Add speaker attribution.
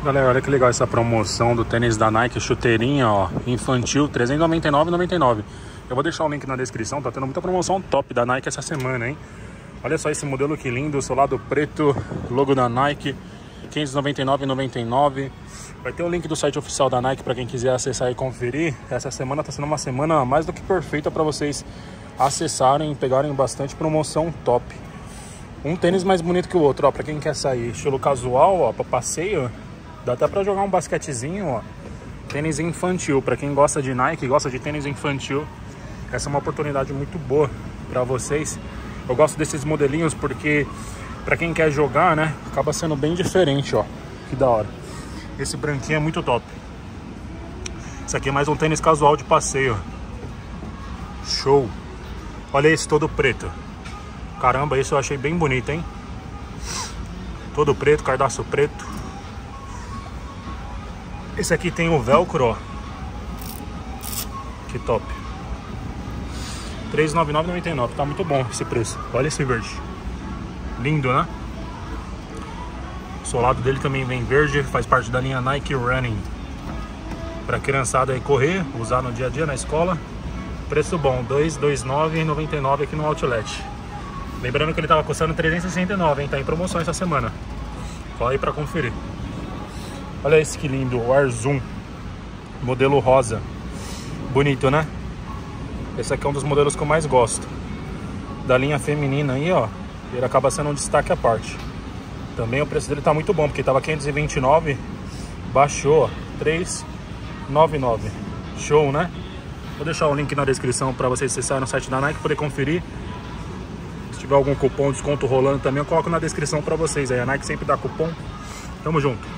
Speaker 1: Galera, olha que legal essa promoção do tênis da Nike, chuteirinha, ó, infantil, R$ 399,99. Eu vou deixar o link na descrição, tá tendo muita promoção top da Nike essa semana, hein? Olha só esse modelo que lindo, solado preto, logo da Nike, R$ 599,99. Vai ter o link do site oficial da Nike para quem quiser acessar e conferir. Essa semana tá sendo uma semana mais do que perfeita para vocês acessarem e pegarem bastante promoção top. Um tênis mais bonito que o outro, ó, para quem quer sair estilo casual, ó, para passeio. Dá até pra jogar um basquetezinho, ó. Tênis infantil, pra quem gosta de Nike, gosta de tênis infantil, essa é uma oportunidade muito boa pra vocês. Eu gosto desses modelinhos porque pra quem quer jogar, né, acaba sendo bem diferente, ó. Que da hora. Esse branquinho é muito top. Esse aqui é mais um tênis casual de passeio. Show. Olha esse todo preto. Caramba, esse eu achei bem bonito, hein? Todo preto, cardaço preto. Esse aqui tem o velcro, ó. Que top. R$ 399,99. Tá muito bom esse preço. Olha esse verde. Lindo, né? O solado dele também vem verde. Faz parte da linha Nike Running. Pra criançada aí correr, usar no dia a dia na escola. Preço bom. R$ 229,99 aqui no Outlet. Lembrando que ele tava custando R$ 369, hein? Tá em promoção essa semana. Corre aí pra conferir. Olha esse que lindo, o Air Zoom, modelo rosa, bonito, né? Esse aqui é um dos modelos que eu mais gosto, da linha feminina aí, ó, ele acaba sendo um destaque à parte. Também o preço dele tá muito bom, porque tava 529, baixou, 399, show, né? Vou deixar o link na descrição para vocês acessarem no site da Nike, poder conferir. Se tiver algum cupom de desconto rolando também, eu coloco na descrição para vocês aí, a Nike sempre dá cupom. Tamo junto.